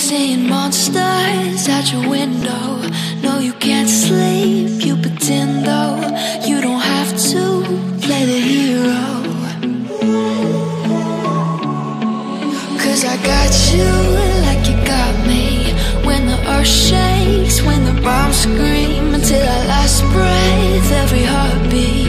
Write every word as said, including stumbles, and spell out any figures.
seeing monsters out your window. No, you can't sleep, you pretend though. You don't have to play the hero, 'cause I got you like you got me. When the earth shakes, when the bombs scream, until our last breath, every heartbeat.